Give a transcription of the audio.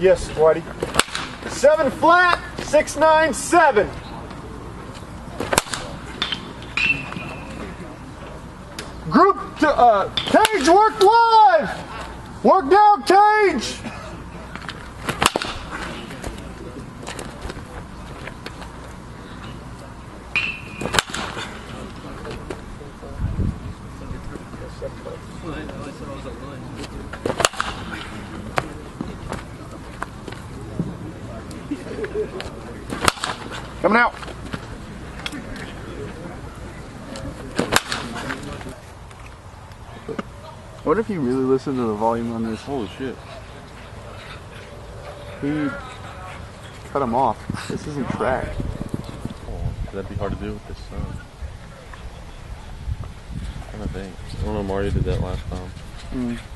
Yes, Whitey. 7 flat, 697. Group Cage, work live! Work down, Cage! Coming out. What if you really listen to the volume on this? Holy shit. He cut him off. This isn't track. Oh, that'd be hard to do with this sound. I think. I don't know, Mario did that last time.